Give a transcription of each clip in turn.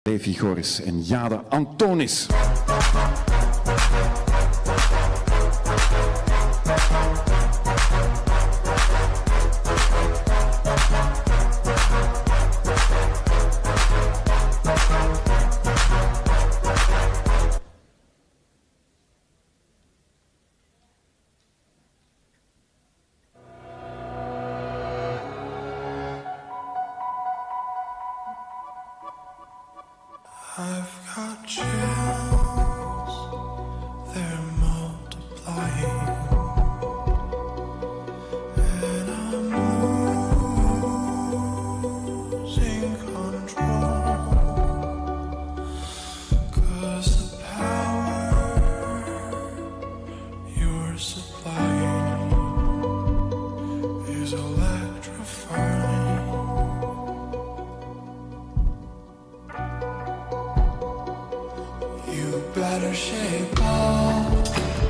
Levi Goris en Jade Antonis. I've got chills, they're multiplying, and I'm losing control, 'cause the power you're supplying is electrifying. You better shape up,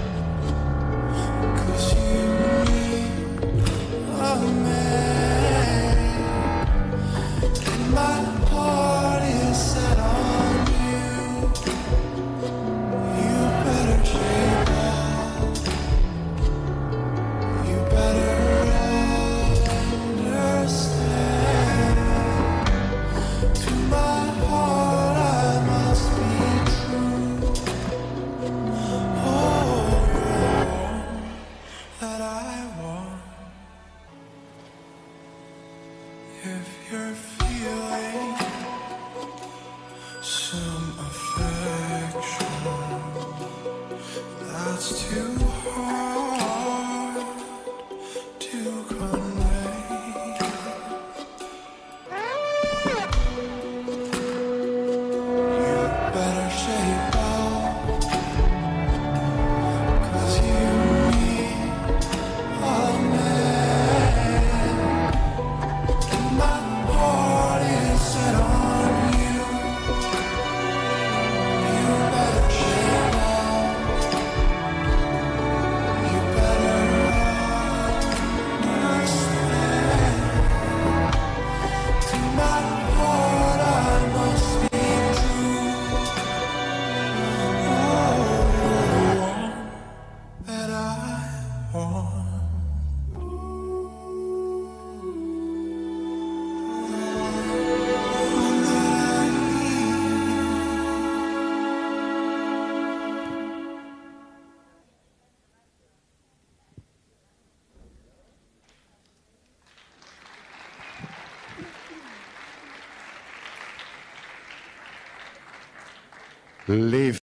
'cause you need a man, and my heart is set on you. You better shape up, you better understand. To my heart I must be that I want. If you're feeling some affection that's too hard to convey, you better shape up, 'cause you Levi.